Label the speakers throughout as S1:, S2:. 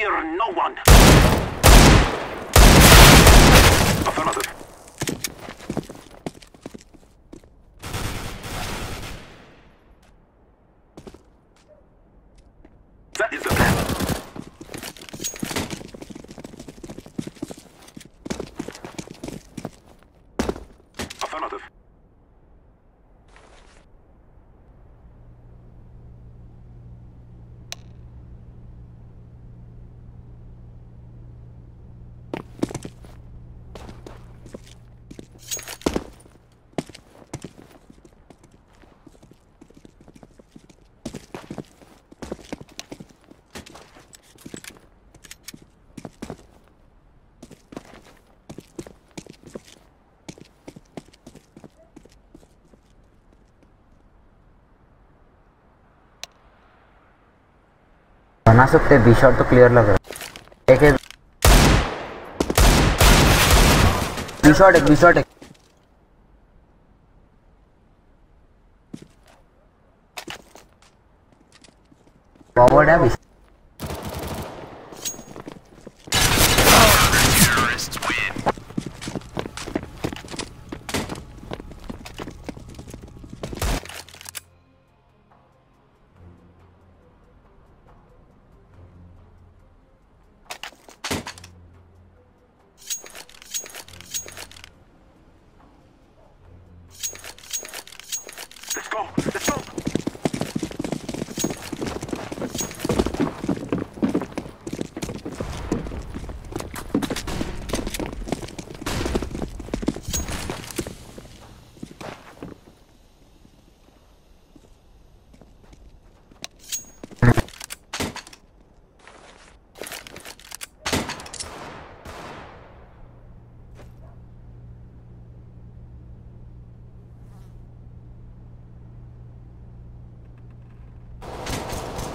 S1: Fear no one. Affirmative. That is the plan. Affirmative.
S2: बना सकते हैं। बी शॉट तो क्लियर लग रहा है। एक बी शॉट एक फॉरवर्ड है।
S1: Let's go. Let's go.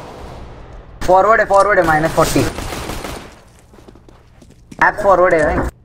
S2: Forward है -40 ऐप फॉरवर्ड है।